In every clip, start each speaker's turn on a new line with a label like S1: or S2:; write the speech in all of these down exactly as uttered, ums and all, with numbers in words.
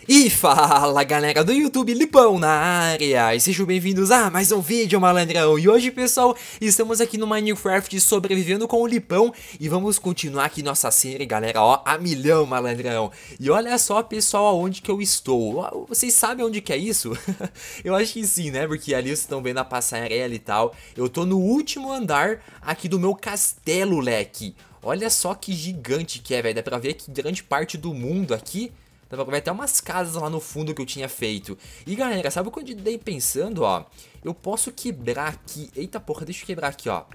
S1: E fala galera do YouTube, Lipão na área, e sejam bem-vindos a mais um vídeo, malandrão. E hoje, pessoal, estamos aqui no Minecraft sobrevivendo com o Lipão e vamos continuar aqui nossa série, galera, ó, a milhão, malandrão. E olha só, pessoal, aonde que eu estou. Vocês sabem onde que é isso? Eu acho que sim, né, porque ali vocês estão vendo a passarela e tal. Eu tô no último andar aqui do meu castelo, leque. Olha só que gigante que é, velho, dá pra ver que grande parte do mundo aqui. Vai até umas casas lá no fundo que eu tinha feito. E galera, sabe o que eu dei pensando, ó? Eu posso quebrar aqui. Eita porra, deixa eu quebrar aqui, ó.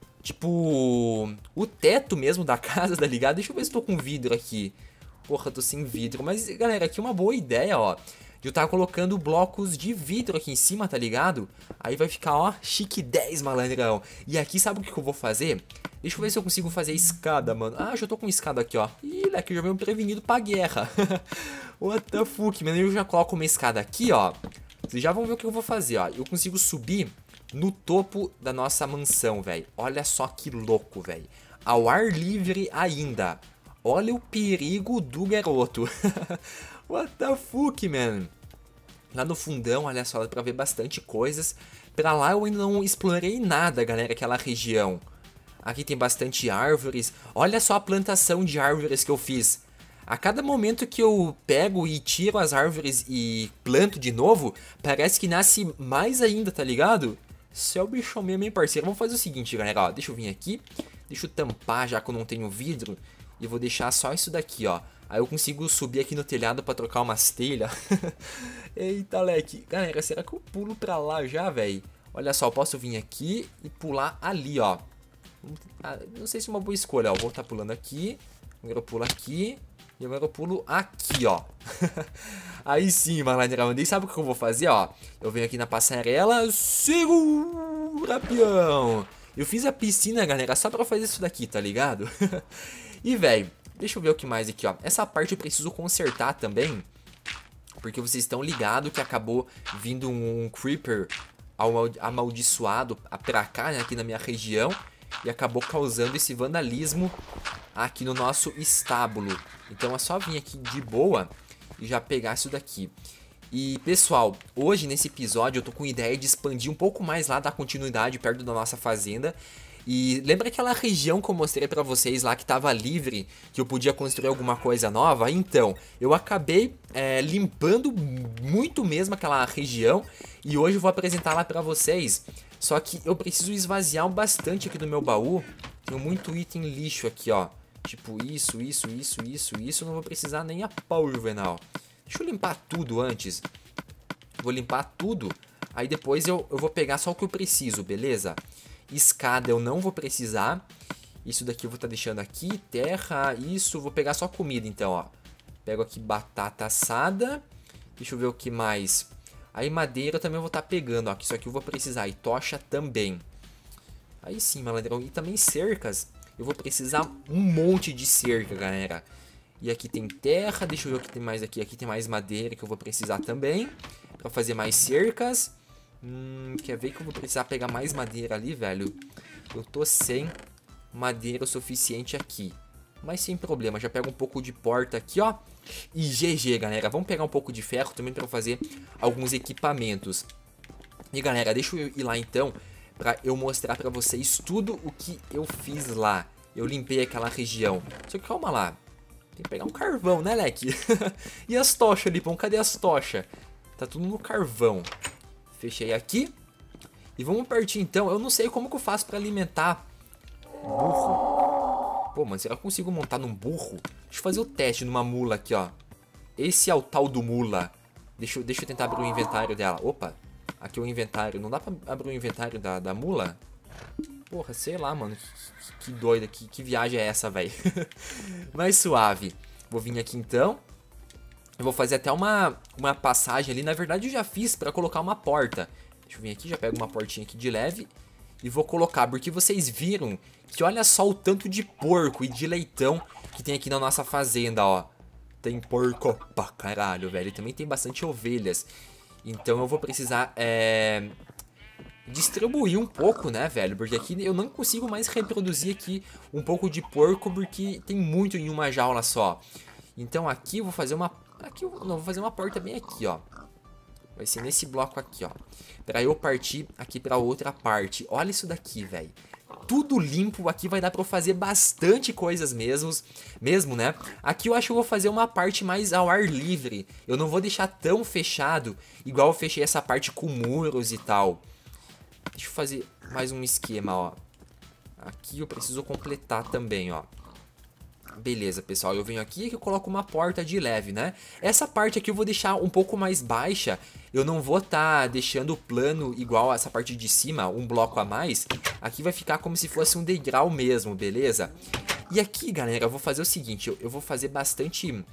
S1: Tipo, o teto mesmo da casa, tá ligado? Deixa eu ver se eu tô com vidro aqui. Porra, tô sem vidro. Mas galera, aqui uma boa ideia, ó, de eu estar colocando blocos de vidro aqui em cima, tá ligado? Aí vai ficar, ó, chique dez, malandrão. E aqui, sabe o que eu vou fazer? Deixa eu ver se eu consigo fazer escada, mano. Ah, já tô com escada aqui, ó. Ih, leque, eu já venho prevenido pra guerra. What the fuck, mano. Eu já coloco uma escada aqui, ó. Vocês já vão ver o que eu vou fazer, ó. Eu consigo subir no topo da nossa mansão, velho. Olha só que louco, velho. Ao ar livre ainda. Olha o perigo do garoto. What the fuck, man. Lá no fundão, olha só, dá pra ver bastante coisas. Pra lá eu ainda não explorei nada, galera, aquela região. Aqui tem bastante árvores. Olha só a plantação de árvores que eu fiz. A cada momento que eu pego e tiro as árvores e planto de novo, parece que nasce mais ainda, tá ligado? Você é o bichão mesmo, hein, parceiro? Vamos fazer o seguinte, galera, ó. Deixa eu vir aqui. Deixa eu tampar, já que eu não tenho vidro. E vou deixar só isso daqui, ó. Aí eu consigo subir aqui no telhado pra trocar umas telhas. Eita, leque. Galera, será que eu pulo pra lá já, velho? Olha só, eu posso vir aqui e pular ali, ó. Não sei se é uma boa escolha, ó. Vou estar pulando aqui. Agora eu pulo aqui. E agora eu pulo aqui, ó. Aí sim, malandrão. E sabe o que eu vou fazer, ó? Eu venho aqui na passarela. Segura, peão. Eu fiz a piscina, galera, só pra fazer isso daqui, tá ligado? E, velho, deixa eu ver o que mais aqui, ó. Essa parte eu preciso consertar também. Porque vocês estão ligados que acabou vindo um creeper amaldiçoado pra cá, né, aqui na minha região. E acabou causando esse vandalismo aqui no nosso estábulo. Então é só vir aqui de boa e já pegar isso daqui. E pessoal, hoje nesse episódio eu tô com ideia de expandir um pouco mais lá, dar continuidade perto da nossa fazenda. E lembra aquela região que eu mostrei pra vocês lá que tava livre, que eu podia construir alguma coisa nova? Então, eu acabei é, limpando muito mesmo aquela região e hoje eu vou apresentar lá pra vocês. Só que eu preciso esvaziar bastante aqui do meu baú. Tenho muito item lixo aqui, ó. Tipo isso, isso, isso, isso, isso. Eu não vou precisar nem a pau, Juvenal. Deixa eu limpar tudo antes. Vou limpar tudo. Aí depois eu, eu vou pegar só o que eu preciso, beleza? Escada eu não vou precisar. Isso daqui eu vou estar deixando aqui. Terra, isso. Vou pegar só comida então, ó. Pego aqui batata assada. Deixa eu ver o que mais. Aí madeira eu também vou estar pegando, ó. Isso aqui eu vou precisar. E tocha também. Aí sim, malandrão. E também cercas. Eu vou precisar um monte de cerca, galera. E aqui tem terra. Deixa eu ver o que tem mais aqui. Aqui tem mais madeira que eu vou precisar também. Pra fazer mais cercas. Hum, quer ver que eu vou precisar pegar mais madeira ali, velho? Eu tô sem madeira o suficiente aqui. Mas sem problema, já pego um pouco de porta aqui, ó. E G G, galera. Vamos pegar um pouco de ferro também pra fazer alguns equipamentos. E galera, deixa eu ir lá então pra eu mostrar pra vocês tudo o que eu fiz lá. Eu limpei aquela região. Só que calma lá. Tem que pegar um carvão, né, leque? E as tochas, Lipão? Cadê as tochas? Tá tudo no carvão. Fechei aqui. E vamos partir então. Eu não sei como que eu faço pra alimentar burro. Pô, mano, será que eu consigo montar num burro? Deixa eu fazer o teste numa mula aqui, ó. Esse é o tal do mula. Deixa eu, deixa eu tentar abrir o inventário dela. Opa, aqui é o inventário. Não dá pra abrir o inventário da, da mula? Porra, sei lá, mano. Que, que doida, que, que viagem é essa, velho? Mais suave. Vou vir aqui então. Eu vou fazer até uma, uma passagem ali. Na verdade eu já fiz pra colocar uma porta. Deixa eu vir aqui, já pego uma portinha aqui de leve. E vou colocar, porque vocês viram que olha só o tanto de porco e de leitão que tem aqui na nossa fazenda, ó. Tem porco pra caralho, velho. E também tem bastante ovelhas. Então eu vou precisar, é... distribuir um pouco, né, velho? Porque aqui eu não consigo mais reproduzir aqui um pouco de porco, porque tem muito em uma jaula só. Então aqui eu vou fazer uma... Aqui eu não, vou fazer uma porta bem aqui, ó. Vai ser nesse bloco aqui, ó. Pra eu partir aqui pra outra parte. Olha isso daqui, velho. Tudo limpo, aqui vai dar pra eu fazer bastante coisas mesmo, mesmo, né? Aqui eu acho que eu vou fazer uma parte mais ao ar livre. Eu não vou deixar tão fechado, igual eu fechei essa parte com muros e tal. Deixa eu fazer mais um esquema, ó. Aqui eu preciso completar também, ó. Beleza, pessoal, eu venho aqui e eu coloco uma porta de leve, né? Essa parte aqui eu vou deixar um pouco mais baixa. Eu não vou estar tá deixando o plano igual a essa parte de cima, um bloco a mais. Aqui vai ficar como se fosse um degrau mesmo, beleza? E aqui, galera, eu vou fazer o seguinte. Eu, eu vou fazer bastante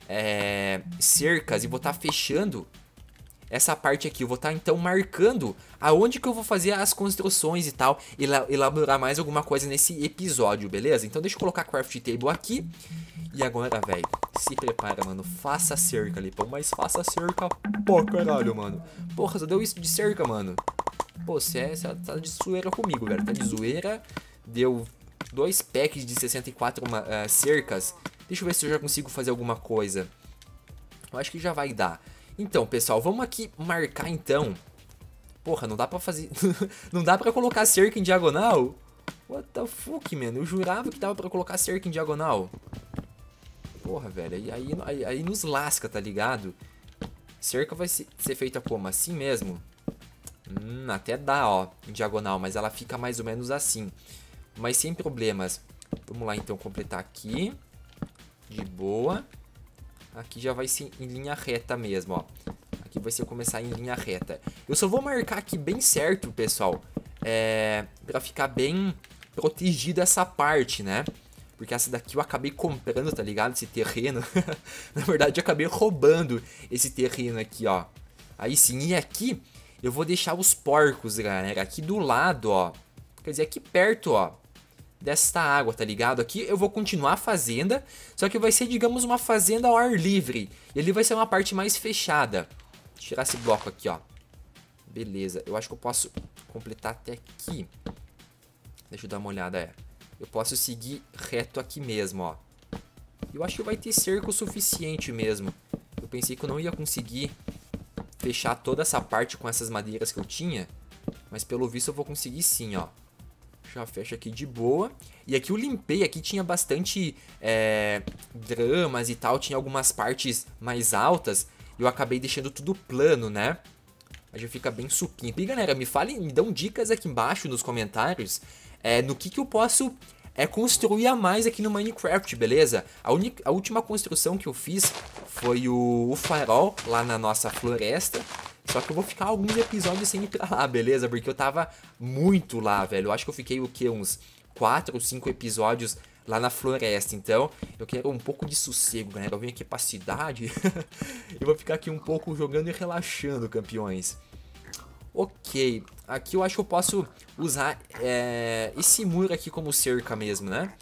S1: é, cercas e vou estar tá fechando essa parte aqui. Eu vou estar, tá, então, marcando aonde que eu vou fazer as construções e tal. E elaborar mais alguma coisa nesse episódio, beleza? Então deixa eu colocar a craft table aqui. E agora, velho, se prepara, mano. Faça cerca, Lipão. Mas faça cerca, pô, caralho, mano. Porra, só deu isso de cerca, mano. Pô, você tá de zoeira comigo, velho. Tá de zoeira. Deu dois packs de sessenta e quatro uma, uh, cercas. Deixa eu ver se eu já consigo fazer alguma coisa. Eu acho que já vai dar. Então, pessoal, vamos aqui marcar, então. Porra, não dá pra fazer... não dá pra colocar cerca em diagonal? What the fuck, mano? Eu jurava que dava pra colocar cerca em diagonal. Porra, velho. Aí, aí, aí, aí nos lasca, tá ligado? Cerca vai ser, ser feita como? Assim mesmo? Hum, até dá, ó, em diagonal. Mas ela fica mais ou menos assim. Mas sem problemas. Vamos lá, então, completar aqui. De boa. Aqui já vai ser em linha reta mesmo, ó. Aqui vai ser começar em linha reta. Eu só vou marcar aqui bem certo, pessoal. É... Pra ficar bem protegido essa parte, né? Porque essa daqui eu acabei comprando, tá ligado? Esse terreno. Na verdade, eu acabei roubando esse terreno aqui, ó. Aí sim, e aqui eu vou deixar os porcos, galera. Aqui do lado, ó. Quer dizer, aqui perto, ó. Desta água, tá ligado? Aqui eu vou continuar a fazenda, só que vai ser, digamos, uma fazenda ao ar livre. E ali vai ser uma parte mais fechada. Deixa eu tirar esse bloco aqui, ó. Beleza, eu acho que eu posso completar até aqui. Deixa eu dar uma olhada, é. Eu posso seguir reto aqui mesmo, ó. Eu acho que vai ter cerco o suficiente mesmo. Eu pensei que eu não ia conseguir fechar toda essa parte com essas madeiras que eu tinha, mas pelo visto eu vou conseguir sim, ó. Já fecha aqui de boa. E aqui eu limpei, aqui tinha bastante é, dramas e tal. Tinha algumas partes mais altas. E eu acabei deixando tudo plano, né? Aí já fica bem supimpo. E galera, me falem, me dão dicas aqui embaixo nos comentários é, no que, que eu posso é, construir a mais aqui no Minecraft, beleza? A, única, a última construção que eu fiz foi o, o farol lá na nossa floresta. Só que eu vou ficar alguns episódios sem ir pra lá, beleza? Porque eu tava muito lá, velho. Eu acho que eu fiquei, o quê? Uns quatro ou cinco episódios lá na floresta. Então, eu quero um pouco de sossego, galera. Eu venho aqui pra cidade. Eu vou ficar aqui um pouco jogando e relaxando, campeões. Ok. Aqui eu acho que eu posso usar é, esse muro aqui como cerca mesmo, né?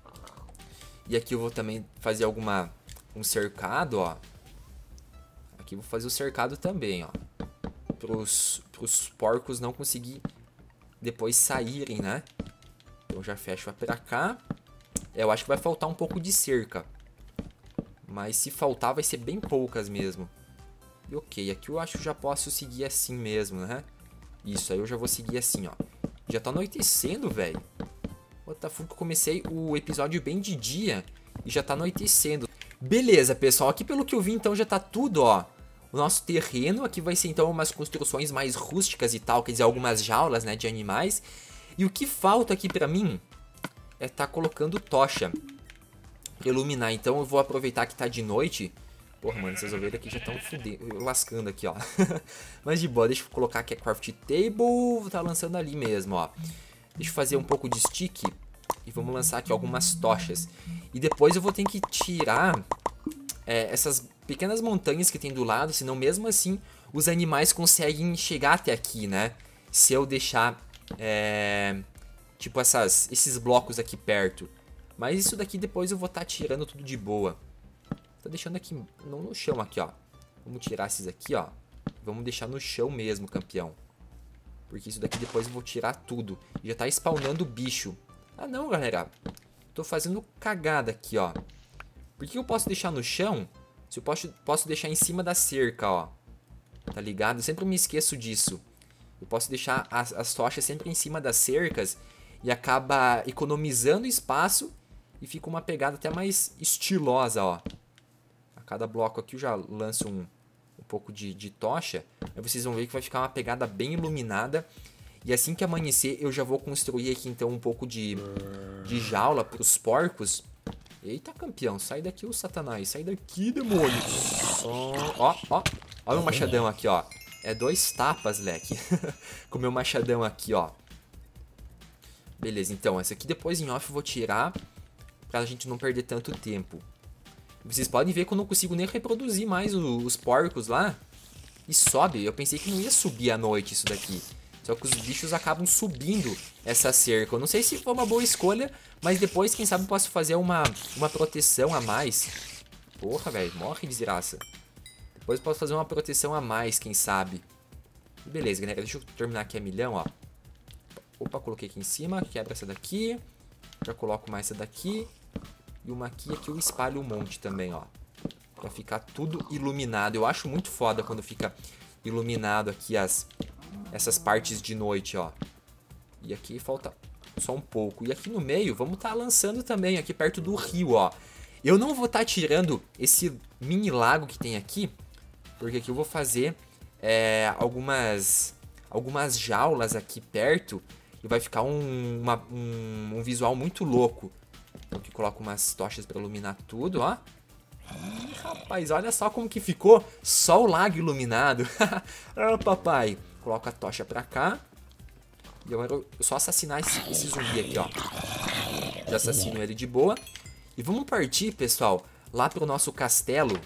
S1: E aqui eu vou também fazer alguma... um cercado, ó. Aqui eu vou fazer o cercado também, ó. Pros, pros porcos não conseguir depois saírem, né? Então já fecho pra cá. É, eu acho que vai faltar um pouco de cerca. Mas se faltar vai ser bem poucas mesmo. E ok, aqui eu acho que já posso seguir assim mesmo, né? Isso, aí eu já vou seguir assim, ó. Já tá anoitecendo, velho. What the fuck, eu comecei o episódio bem de dia e já tá anoitecendo. Beleza, pessoal, aqui pelo que eu vi então já tá tudo, ó. O nosso terreno, aqui vai ser então umas construções mais rústicas e tal, quer dizer, algumas jaulas, né, de animais. E o que falta aqui pra mim é tá colocando tocha pra iluminar. Então eu vou aproveitar que tá de noite. Porra, mano, essas ovelhas aqui já estão fudendo, lascando aqui, ó. Mas de boa, deixa eu colocar aqui a craft table, tá lançando ali mesmo, ó. Deixa eu fazer um pouco de stick e vamos lançar aqui algumas tochas. E depois eu vou ter que tirar é, essas pequenas montanhas que tem do lado, senão mesmo assim os animais conseguem chegar até aqui, né? Se eu deixar, é, tipo, essas, esses blocos aqui perto. Mas isso daqui depois eu vou estar tá tirando tudo de boa. Tô deixando aqui, não no chão aqui, ó. Vamos tirar esses aqui, ó. Vamos deixar no chão mesmo, campeão. Porque isso daqui depois eu vou tirar tudo. Já tá spawnando bicho. Ah, não, galera. Tô fazendo cagada aqui, ó. Por que eu posso deixar no chão? Se eu posso, posso deixar em cima da cerca, ó. Tá ligado? Eu sempre me esqueço disso. Eu posso deixar as, as tochas sempre em cima das cercas e acaba economizando espaço e fica uma pegada até mais estilosa, ó. A cada bloco aqui eu já lanço um, um pouco de, de tocha. Aí vocês vão ver que vai ficar uma pegada bem iluminada. E assim que amanhecer eu já vou construir aqui então um pouco de, de jaula para os porcos. Eita, campeão, sai daqui, ô satanás. Sai daqui, demônio. Ó, ó, ó. Olha o machadão aqui, ó. É dois tapas, leque. Com o meu machadão aqui, ó. Beleza, então, essa aqui depois em off eu vou tirar pra gente não perder tanto tempo. Vocês podem ver que eu não consigo nem reproduzir mais o, os porcos lá. E sobe, eu pensei que não ia subir à noite isso daqui. Só que os bichos acabam subindo essa cerca. Eu não sei se foi uma boa escolha, mas depois, quem sabe, eu posso fazer uma, uma proteção a mais. Porra, velho, morre, desgraça. Depois eu posso fazer uma proteção a mais, quem sabe. E beleza, galera, deixa eu terminar aqui a milhão, ó. Opa, coloquei aqui em cima, quebra essa daqui. Já coloco mais essa daqui. E uma aqui, aqui eu espalho um monte também, ó. Pra ficar tudo iluminado. Eu acho muito foda quando fica iluminado aqui as, essas partes de noite, ó. E aqui falta só um pouco. E aqui no meio, vamos tá lançando também, aqui perto do rio, ó. Eu não vou tá tirando esse mini lago que tem aqui, porque aqui eu vou fazer é, algumas, algumas jaulas aqui perto. E vai ficar um, uma, um, um visual muito louco. Então aqui coloco umas tochas pra iluminar tudo, ó. Ih, rapaz, olha só como que ficou. Só o lago iluminado. Ah, papai. Coloco a tocha pra cá. E agora eu só assassinar esse, esse zumbi aqui, ó. Já assassino ele de boa. E vamos partir, pessoal, lá pro nosso castelo.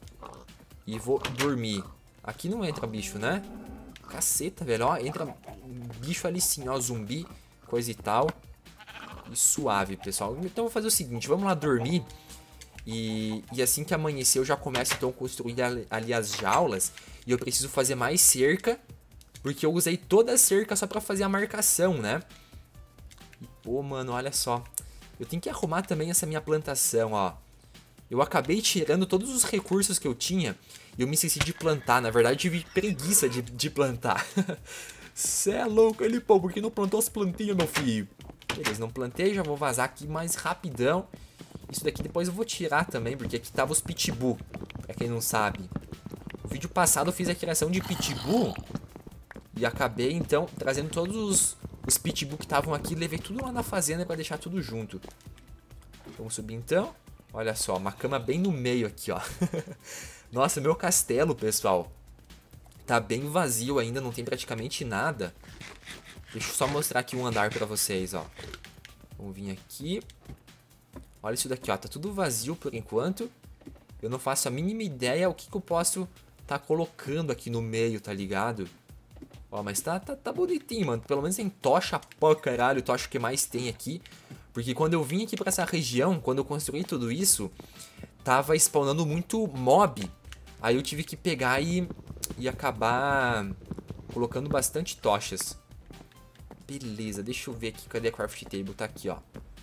S1: E vou dormir. Aqui não entra bicho, né? Caceta, velho, ó. Entra bicho ali sim, ó. Zumbi, coisa e tal. E suave, pessoal. Então eu vou fazer o seguinte, vamos lá dormir. E, e assim que amanhecer eu já começo então a construir ali, ali as jaulas. E eu preciso fazer mais cerca, porque eu usei toda a cerca só pra fazer a marcação, né? E pô, mano, olha só. Eu tenho que arrumar também essa minha plantação, ó. Eu acabei tirando todos os recursos que eu tinha e eu me esqueci de plantar. Na verdade, eu tive preguiça de, de plantar. Cê é louco, ele, pô, porque não plantou as plantinhas, meu filho? Beleza, não plantei, já vou vazar aqui mais rapidão. Isso daqui depois eu vou tirar também, porque aqui tava os pitbull, pra quem não sabe. No vídeo passado eu fiz a criação de pitbull e acabei, então, trazendo todos os, os pitbull que estavam aqui. Levei tudo lá na fazenda pra deixar tudo junto. Vamos subir, então. Olha só, uma cama bem no meio aqui, ó. Nossa, meu castelo, pessoal, tá bem vazio ainda, não tem praticamente nada. Deixa eu só mostrar aqui um andar pra vocês, ó. Vamos vir aqui. Olha isso daqui, ó. Tá tudo vazio por enquanto. Eu não faço a mínima ideia o que, que eu posso tá colocando aqui no meio, tá ligado? Ó, mas tá, tá, tá bonitinho, mano. Pelo menos tem tocha pra caralho. Tocha que mais tem aqui. Porque quando eu vim aqui pra essa região, quando eu construí tudo isso, tava spawnando muito mob. Aí eu tive que pegar e, e acabar colocando bastante tochas. Beleza, deixa eu ver aqui. Cadê a craft table? Tá aqui, ó.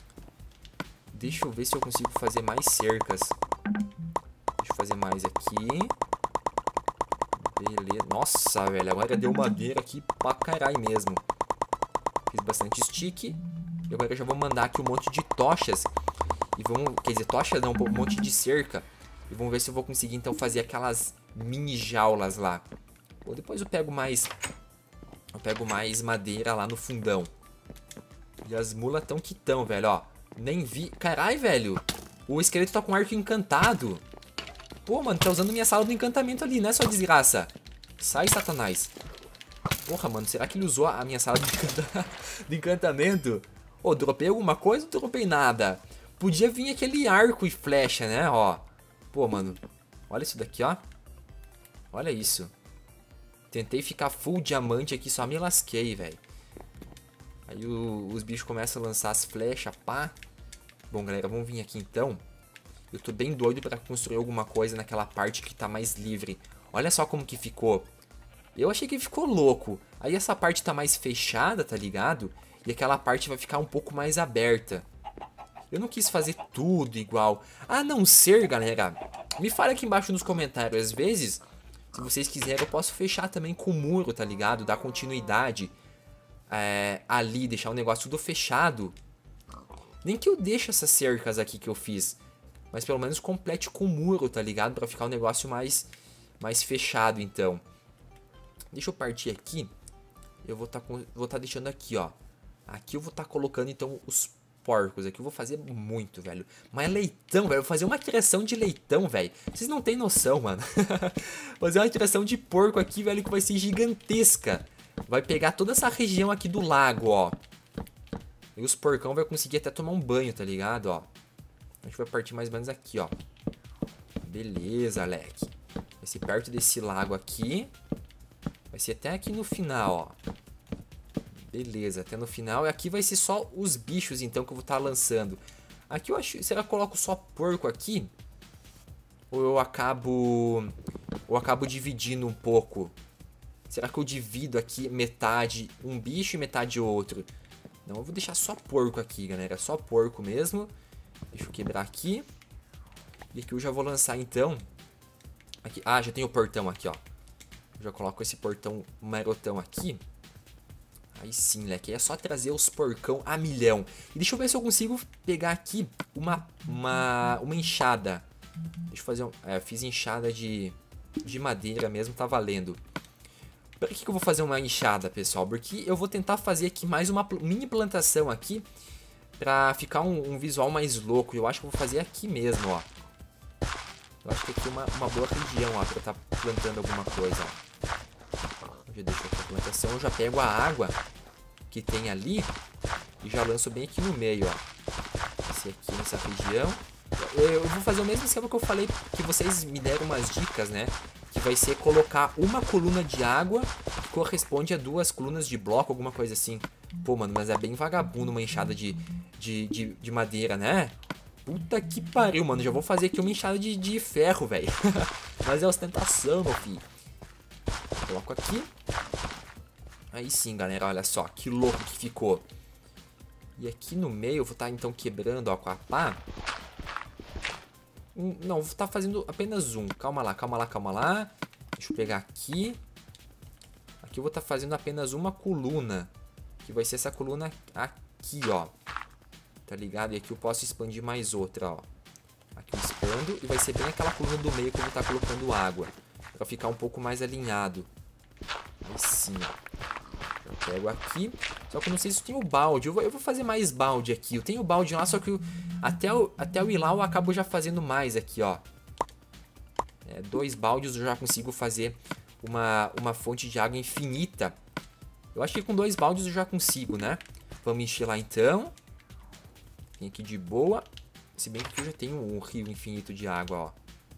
S1: Deixa eu ver se eu consigo fazer mais cercas. Deixa eu fazer mais aqui. Beleza. Nossa, velho. Agora deu madeira aqui pra caralho mesmo. Fiz bastante stick. E agora eu já vou mandar aqui um monte de tochas. E vamos... Quer dizer, tocha não. Um monte de cerca. E vamos ver se eu vou conseguir, então, fazer aquelas mini jaulas lá. Ou depois eu pego mais... Eu pego mais madeira lá no fundão. E as mulas tão que tão, velho, ó. Nem vi. Carai, velho. O esqueleto tá com arco encantado. Pô, mano, tá usando minha sala do encantamento ali, né, sua desgraça? Sai, satanás. Porra, mano, será que ele usou a minha sala de, encanta... de encantamento? Ô, dropei alguma coisa ou dropei nada? Podia vir aquele arco e flecha, né, ó. Pô, mano. Olha isso daqui, ó. Olha isso. Tentei ficar full diamante aqui, só me lasquei, velho. Aí o, os bichos começam a lançar as flechas, pá. Bom, galera, vamos vir aqui então. Eu tô bem doido pra construir alguma coisa naquela parte que tá mais livre. Olha só como que ficou. Eu achei que ficou louco. Aí essa parte tá mais fechada, tá ligado? E aquela parte vai ficar um pouco mais aberta. Eu não quis fazer tudo igual. A não ser, galera, Me fala aqui embaixo nos comentários. Às vezes, se vocês quiserem, eu posso fechar também com o muro, tá ligado? Dar continuidade é, ali, deixar o negócio tudo fechado. Nem que eu deixe essas cercas aqui que eu fiz, mas pelo menos complete com o muro, tá ligado? Pra ficar um negócio mais, mais fechado, então. Deixa eu partir aqui. Eu vou tá, vou tá deixando aqui, ó. Aqui eu vou tá colocando, então, os porcos. Aqui eu vou fazer muito, velho. Mas leitão, velho. Eu vou fazer uma criação de leitão, velho. Vocês não tem noção, mano. Fazer uma criação de porco aqui, velho, que vai ser gigantesca. Vai pegar toda essa região aqui do lago, ó. E os porcão vai conseguir até tomar um banho, tá ligado, ó. A gente vai partir mais ou menos aqui, ó. Beleza, Alec. Vai ser perto desse lago aqui. Vai ser até aqui no final, ó. Beleza, até no final. E aqui vai ser só os bichos, então, que eu vou estar lançando. Aqui eu acho... Será que eu coloco só porco aqui? Ou eu acabo... Ou eu acabo dividindo um pouco? Será que eu divido aqui metade um bicho e metade outro? Não, eu vou deixar só porco aqui, galera. Só porco mesmo. Deixa eu quebrar aqui. E aqui eu já vou lançar, então. Aqui. Ah, já tem o portão aqui, ó. Eu já coloco esse portão marotão aqui. Aí sim, leque. Aí é só trazer os porcão a milhão. E deixa eu ver se eu consigo pegar aqui uma, uma, uma enxada. Deixa eu fazer um... É, eu fiz enxada de, de madeira mesmo, tá valendo. Por que que eu vou fazer uma enxada, pessoal? Porque eu vou tentar fazer aqui mais uma mini plantação aqui. Pra ficar um, um visual mais louco. Eu acho que eu vou fazer aqui mesmo, ó. Eu acho que aqui é uma, uma boa região, ó. Pra eu estar plantando alguma coisa, ó. Eu já deixo aqui a plantação. Eu já pego a água que tem ali. E já lanço bem aqui no meio, ó. Esse aqui nessa região. Eu vou fazer o mesmo esquema que eu falei. Que vocês me deram umas dicas, né? Que vai ser colocar uma coluna de água que corresponde a duas colunas de bloco, alguma coisa assim. Pô, mano, mas é bem vagabundo uma enxada de, de, de, de madeira, né? Puta que pariu, mano. Já vou fazer aqui uma enxada de, de ferro, velho. Mas é ostentação, meu filho. Coloco aqui. Aí sim, galera, olha só. Que louco que ficou. E aqui no meio eu vou estar, então, quebrando, ó, com a pá. Não, vou estar fazendo apenas um. Calma lá, calma lá, calma lá. Deixa eu pegar aqui. Aqui eu vou estar fazendo apenas uma coluna. Que vai ser essa coluna aqui, ó. Tá ligado? E aqui eu posso expandir mais outra, ó. Aqui eu expando. E vai ser bem aquela coluna do meio que eu vou estar colocando água. Pra ficar um pouco mais alinhado. Aí sim, ó. Eu pego aqui. Só que eu não sei se eu tenho balde. Eu vou, eu vou fazer mais balde aqui. Eu tenho balde lá, só que eu, até, o, até o ir lá eu acabo já fazendo mais aqui, ó. É, dois baldes eu já consigo fazer uma, uma fonte de água infinita. Eu acho que com dois baldes eu já consigo, né? Vamos encher lá então. Tem aqui de boa. Se bem que aqui eu já tenho um rio infinito de água, ó.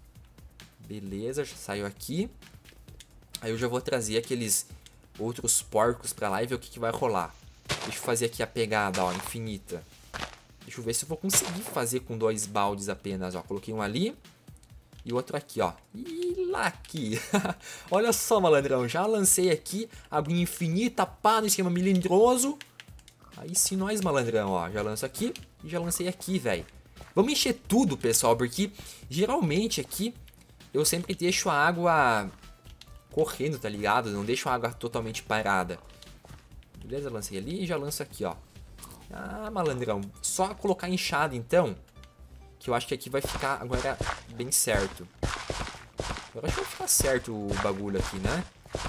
S1: Beleza, já saiu aqui. Aí eu já vou trazer aqueles outros porcos pra lá e ver o que, que vai rolar. Deixa eu fazer aqui a pegada, ó, infinita. Deixa eu ver se eu vou conseguir fazer com dois baldes apenas, ó. Coloquei um ali e outro aqui, ó. E lá aqui. Olha só, malandrão. Já lancei aqui água infinita, pá, no esquema melindroso. Aí sim nós, malandrão, ó. Já lanço aqui e já lancei aqui, velho. Vamos encher tudo, pessoal, porque geralmente aqui eu sempre deixo a água correndo, tá ligado? Não deixo a água totalmente parada. Beleza, lancei ali e já lanço aqui, ó. Ah, malandrão. Só colocar enxada, então. Que eu acho que aqui vai ficar agora bem certo. Agora acho que vai ficar certo o bagulho aqui, né?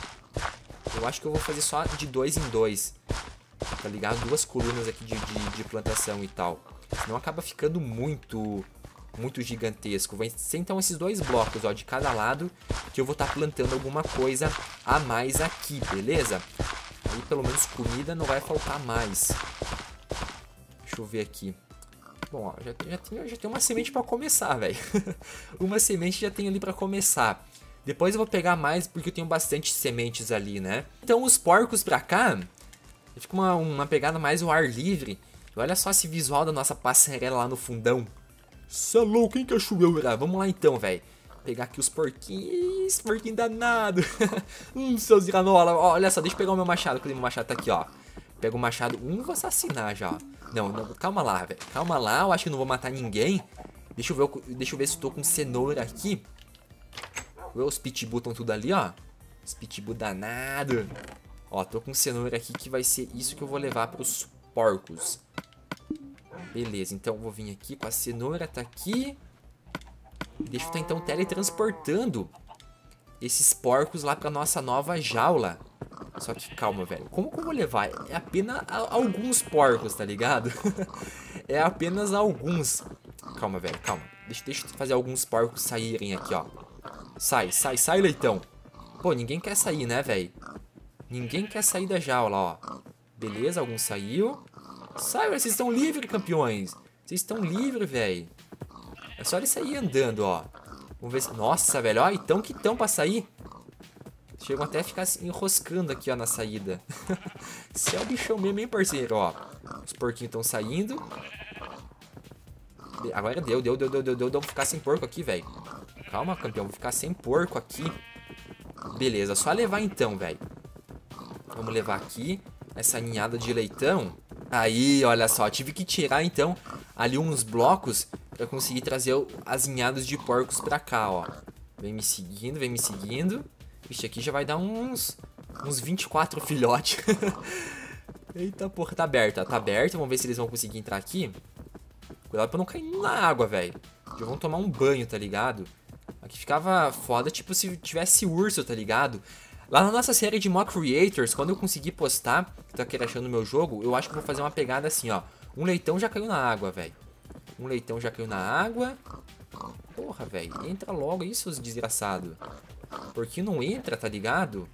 S1: Eu acho que eu vou fazer só de dois em dois. Tá ligado? Duas colunas aqui de, de, de plantação e tal. Senão acaba ficando muito... muito gigantesco. Vai ser então esses dois blocos, ó, de cada lado, que eu vou estar tá plantando alguma coisa a mais aqui, beleza? Aí pelo menos comida não vai faltar mais. Deixa eu ver aqui. Bom, ó, já, já, tem, já tem uma semente pra começar, velho. Uma semente já tem ali pra começar. Depois eu vou pegar mais porque eu tenho bastante sementes ali, né? Então os porcos pra cá, fica uma, uma pegada mais ao ar livre. E olha só esse visual da nossa passarela lá no fundão. Cê é louco, hein, cachoeira? Vamos lá então, velho. Pegar aqui os porquinhos. Porquinho danado. hum, seus granola. Olha só, deixa eu pegar o meu machado. Cadê o meu machado? Tá aqui, ó. Pega o machado. Um, vou assassinar já, ó. Não, não, calma lá, velho. Calma lá, eu acho que não vou matar ninguém. Deixa eu ver, deixa eu ver se eu tô com cenoura aqui. Os pitbull estão tudo ali, ó. Os pitbull danado. Ó, tô com cenoura aqui que vai ser isso que eu vou levar pros porcos. Beleza, então eu vou vir aqui com a cenoura, tá aqui. Deixa eu estar então teletransportando esses porcos lá pra nossa nova jaula. Só que calma, velho. Como que eu vou levar? É apenas alguns porcos, tá ligado? É apenas alguns. Calma, velho, calma. Deixa, deixa eu fazer alguns porcos saírem aqui, ó. Sai, sai, sai, leitão. Pô, ninguém quer sair, né, velho? Ninguém quer sair da jaula, ó. Beleza, alguns saiu. Sai, velho, vocês estão livres, campeões. Vocês estão livres, velho. É só eles sair andando, ó. Vamos ver se... Nossa, velho, ó, então que tão pra sair. Chegam até a ficar enroscando aqui, ó, na saída. Você é o bichão mesmo, hein, parceiro, ó. Os porquinhos estão saindo. Agora deu, deu, deu, deu, deu, deu. Vou ficar sem porco aqui, velho. Calma, campeão, vou ficar sem porco aqui. Beleza, só levar então, velho. Vamos levar aqui essa ninhada de leitão. Aí, olha só, tive que tirar então ali uns blocos pra conseguir trazer as ninhadas de porcos pra cá, ó. Vem me seguindo, vem me seguindo. Vixe, aqui já vai dar uns, uns vinte e quatro filhotes. Eita porra, tá aberta, tá aberta. Vamos ver se eles vão conseguir entrar aqui. Cuidado pra não cair na água, velho. Já vão tomar um banho, tá ligado? Aqui ficava foda, tipo, se tivesse urso, tá ligado? Lá na nossa série de Mock Creators, quando eu conseguir postar, que tá aqui achando o meu jogo, eu acho que vou fazer uma pegada assim, ó. Um leitão já caiu na água, velho. Um leitão já caiu na água. Porra, velho. Entra logo aí, seus desgraçados. Porque não entra, tá ligado?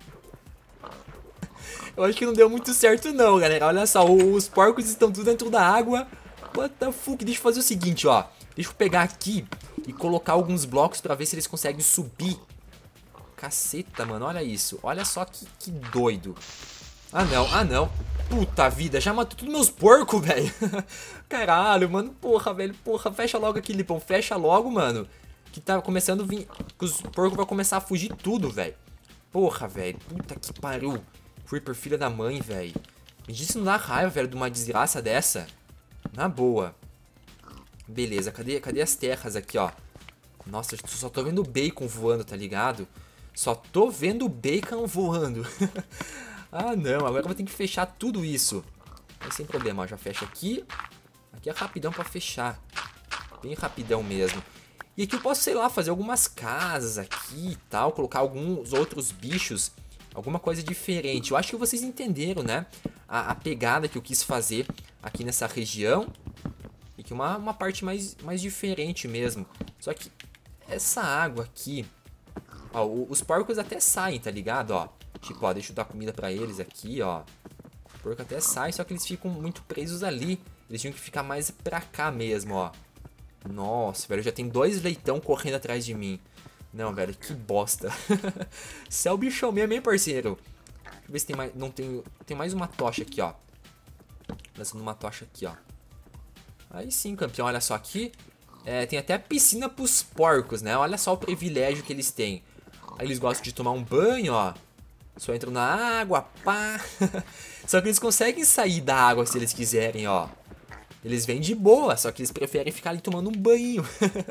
S1: Eu acho que não deu muito certo não, galera. Olha só, os porcos estão tudo dentro da água. What the fuck? Deixa eu fazer o seguinte, ó. Deixa eu pegar aqui e colocar alguns blocos pra ver se eles conseguem subir. Caceta, mano, olha isso. Olha só que, que doido. Ah, não, ah, não. Puta vida, já matou todos meus porcos, velho. Caralho, mano, porra, velho. Porra, fecha logo aqui, Lipão. Fecha logo, mano. Que tá começando a vir... Que os porcos vão começar a fugir tudo, velho. Porra, velho. Puta que pariu. Creeper, filha da mãe, velho. Me disse não dá raiva, velho, de uma desgraça dessa. Na boa. Beleza, cadê, cadê as terras aqui, ó? Nossa, eu só tô vendo bacon voando, tá ligado? Só tô vendo bacon voando. Ah, não. Agora eu vou ter que fechar tudo isso. Mas sem problema, ó. Já fecha aqui. Aqui é rapidão pra fechar. Bem rapidão mesmo. E aqui eu posso, sei lá, fazer algumas casas aqui e tal. Colocar alguns outros bichos. Alguma coisa diferente. Eu acho que vocês entenderam, né? A, a pegada que eu quis fazer aqui nessa região. E que uma, uma parte mais, mais diferente mesmo. Só que essa água aqui... Ó, os porcos até saem, tá ligado? Ó, tipo, ó, deixa eu dar comida pra eles aqui, ó. O porco até sai, só que eles ficam muito presos ali. Eles tinham que ficar mais pra cá mesmo, ó. Nossa, velho, já tem dois leitão correndo atrás de mim. Não, velho, que bosta. Você é o bichão mesmo, hein, parceiro? Deixa eu ver se tem mais... Não tem... Tem mais uma tocha aqui, ó. Lançando uma tocha aqui, ó. Aí sim, campeão, olha só aqui. É, tem até piscina pros porcos, né? Olha só o privilégio que eles têm. Aí eles gostam de tomar um banho, ó. Só entram na água, pá. Só que eles conseguem sair da água se eles quiserem, ó. Eles vêm de boa, só que eles preferem ficar ali tomando um banho.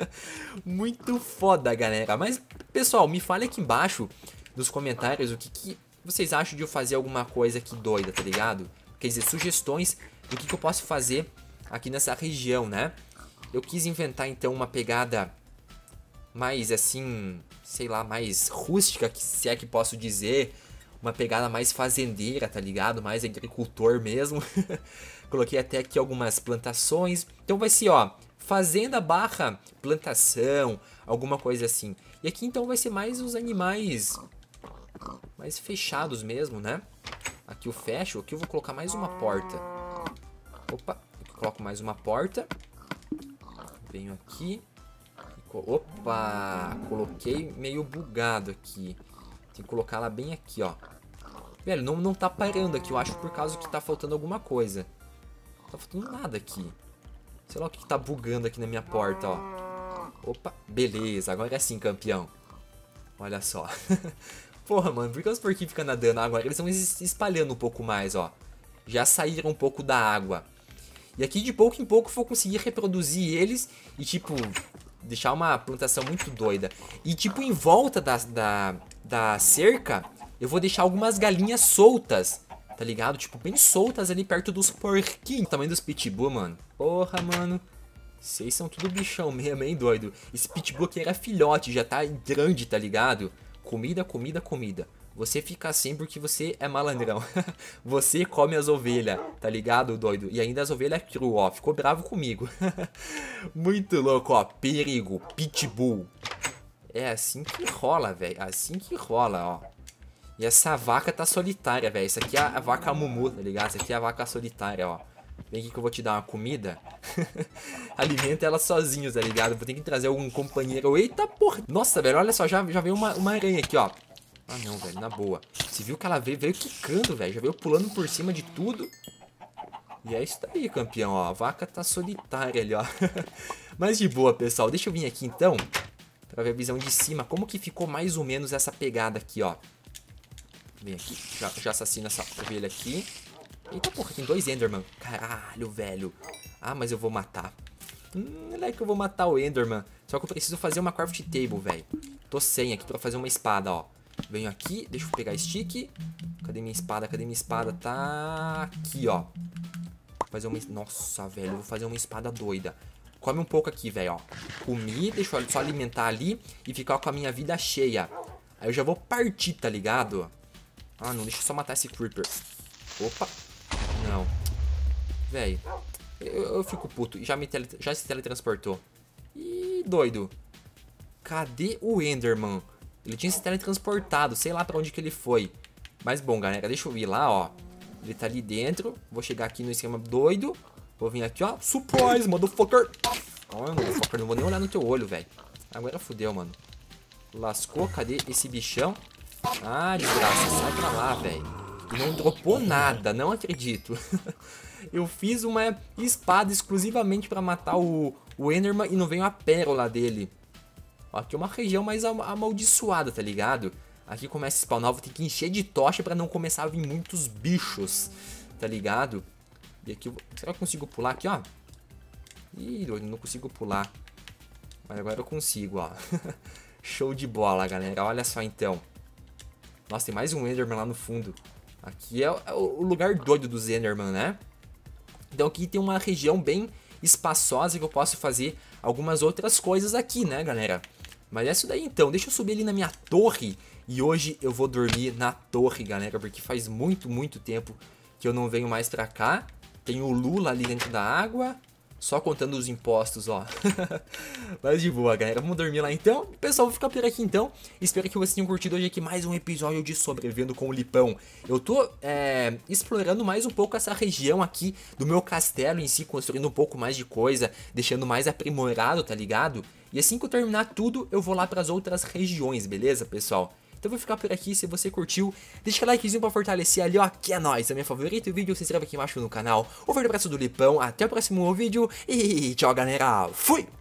S1: Muito foda, galera. Mas, pessoal, me fale aqui embaixo nos comentários o que, que vocês acham de eu fazer alguma coisa aqui doida, tá ligado? Quer dizer, sugestões do que, que eu posso fazer aqui nessa região, né? Eu quis inventar, então, uma pegada mais, assim, sei lá, mais rústica, se é que posso dizer. Uma pegada mais fazendeira, tá ligado? Mais agricultor mesmo. Coloquei até aqui algumas plantações. Então vai ser, ó, fazenda barra plantação, alguma coisa assim. E aqui, então, vai ser mais os animais mais fechados mesmo, né? Aqui eu fecho, aqui eu vou colocar mais uma porta. Opa, aqui eu coloco mais uma porta. Venho aqui. Opa, coloquei meio bugado aqui. Tem que colocar ela bem aqui, ó. Velho, não, não tá parando aqui. Eu acho por causa que tá faltando alguma coisa. Não tá faltando nada aqui. Sei lá o que tá bugando aqui na minha porta, ó. Opa, beleza. Agora é sim, campeão. Olha só. Porra, mano, por que os porquinhos ficam nadando? Agora eles estão espalhando um pouco mais, ó. Já saíram um pouco da água. E aqui de pouco em pouco eu vou conseguir reproduzir eles e tipo, deixar uma plantação muito doida. E tipo, em volta da, da, da cerca, eu vou deixar algumas galinhas soltas, tá ligado? Tipo, bem soltas ali perto dos porquinhos. Tamanho dos pitbull, mano. Porra, mano. Vocês são tudo bichão mesmo, hein, doido? Esse pitbull aqui era filhote, já tá grande, tá ligado? Comida, comida, comida. Você fica assim porque você é malandrão. Você come as ovelhas, tá ligado, doido? E ainda as ovelhas cru, ó. Ficou bravo comigo. Muito louco, ó. Perigo, pitbull. É assim que rola, velho. Assim que rola, ó. E essa vaca tá solitária, velho. Essa aqui é a vaca Mumu, tá ligado? Essa aqui é a vaca solitária, ó. Vem aqui que eu vou te dar uma comida. Alimenta ela sozinho, tá ligado? Vou ter que trazer algum companheiro. Eita porra. Nossa, velho, olha só. Já, já veio uma, uma aranha aqui, ó. Ah, não, velho, na boa. Você viu que ela veio, veio quicando, velho. Já veio pulando por cima de tudo. E é isso aí, campeão, ó. A vaca tá solitária ali, ó. Mas de boa, pessoal. Deixa eu vir aqui, então, pra ver a visão de cima. Como que ficou mais ou menos essa pegada aqui, ó. Vem aqui. Já, já assassina essa ovelha aqui. Eita porra, tem dois Enderman. Caralho, velho. Ah, mas eu vou matar. Hum, é que eu vou matar o Enderman. Só que eu preciso fazer uma craft table, velho. Tô sem aqui pra fazer uma espada, ó. Venho aqui, deixa eu pegar stick. Cadê minha espada? Cadê minha espada? Tá aqui, ó. Vou fazer uma... Nossa, velho, eu vou fazer uma espada doida. Come um pouco aqui, velho, ó. Comi, deixa eu só alimentar ali e ficar com a minha vida cheia. Aí eu já vou partir, tá ligado? Ah, não, deixa eu só matar esse creeper. Opa. Não. Velho, eu, eu fico puto. Já, me tele, já se teletransportou. Ih, doido. Cadê o Enderman? Ele tinha se teletransportado. Sei lá pra onde que ele foi. Mas bom, galera, deixa eu ir lá, ó. Ele tá ali dentro. Vou chegar aqui no esquema doido. Vou vir aqui, ó. Surprise, motherfucker. Ó, motherfucker, não vou nem olhar no teu olho, velho. Agora fudeu, mano. Lascou, cadê esse bichão? Ah, desgraça, sai pra lá, velho. E não dropou nada, não acredito. Eu fiz uma espada exclusivamente pra matar o, o Enderman e não veio a pérola dele. Ó, aqui é uma região mais amaldiçoada, tá ligado? Aqui começa a spawnar, vou ter que encher de tocha pra não começar a vir muitos bichos, tá ligado? E aqui, eu vou... será que eu consigo pular aqui, ó? Ih, não consigo pular. Mas agora eu consigo, ó. Show de bola, galera. Olha só, então. Nossa, tem mais um Enderman lá no fundo. Aqui é o lugar doido dos Enderman, né? Então aqui tem uma região bem espaçosa que eu posso fazer algumas outras coisas aqui, né, galera? Mas é isso daí, então. Deixa eu subir ali na minha torre. E hoje eu vou dormir na torre, galera, porque faz muito, muito tempo que eu não venho mais pra cá. Tem o Lula ali dentro da água. Só contando os impostos, ó. Mas de boa, galera. Vamos dormir lá, então. Pessoal, vou ficar por aqui, então. Espero que vocês tenham curtido hoje aqui mais um episódio de Sobrevivendo com o Lipão. Eu tô é, explorando mais um pouco essa região aqui do meu castelo em si, construindo um pouco mais de coisa, deixando mais aprimorado, tá ligado? E assim que eu terminar tudo, eu vou lá pras outras regiões, beleza, pessoal? Então eu vou ficar por aqui. Se você curtiu, deixa o likezinho pra fortalecer ali, ó, que é nóis. É meu favorito vídeo, se inscreve aqui embaixo no canal. Um forte abraço do Lipão, até o próximo vídeo e tchau, galera. Fui!